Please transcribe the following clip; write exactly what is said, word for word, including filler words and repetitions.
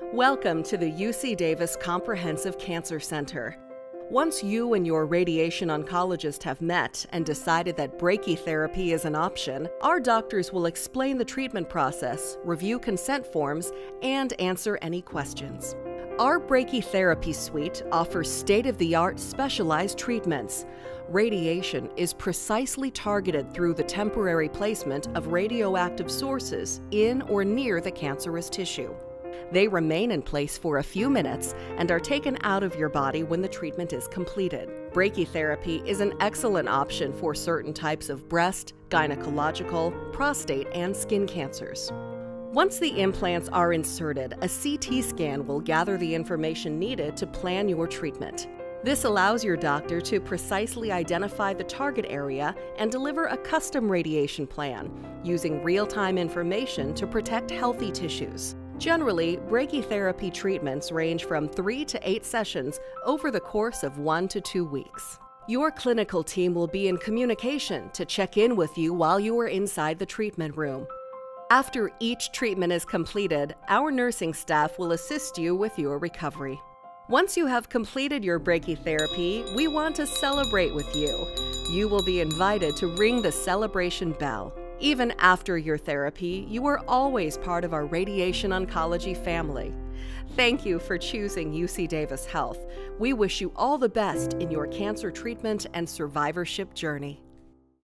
Welcome to the U C Davis Comprehensive Cancer Center. Once you and your radiation oncologist have met and decided that brachytherapy is an option, our doctors will explain the treatment process, review consent forms, and answer any questions. Our brachytherapy suite offers state-of-the-art specialized treatments. Radiation is precisely targeted through the temporary placement of radioactive sources in or near the cancerous tissue. They remain in place for a few minutes and are taken out of your body when the treatment is completed. Brachytherapy is an excellent option for certain types of breast, gynecological, prostate, and skin cancers. Once the implants are inserted, a C T scan will gather the information needed to plan your treatment. This allows your doctor to precisely identify the target area and deliver a custom radiation plan, using real-time information to protect healthy tissues. Generally, brachytherapy treatments range from three to eight sessions over the course of one to two weeks. Your clinical team will be in communication to check in with you while you are inside the treatment room. After each treatment is completed, our nursing staff will assist you with your recovery. Once you have completed your brachytherapy, we want to celebrate with you. You will be invited to ring the celebration bell. Even after your therapy, you are always part of our radiation oncology family. Thank you for choosing U C Davis Health. We wish you all the best in your cancer treatment and survivorship journey.